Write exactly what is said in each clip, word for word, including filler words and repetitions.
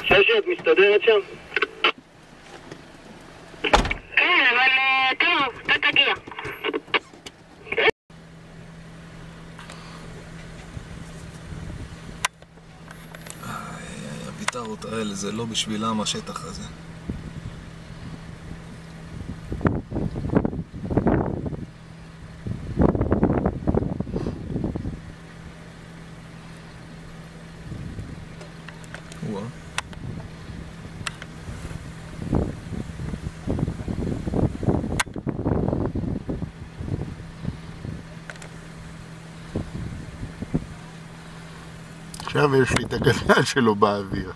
ששי, את מסתדרת שם? כן, אבל טוב, אתה תגיע. הביטרות האלה, זה לא בשבילם השטח הזה. וואה. עכשיו יש לי את הגלגל שלו באוויר.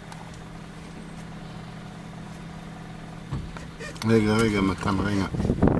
רגע, רגע, מתן, רגע.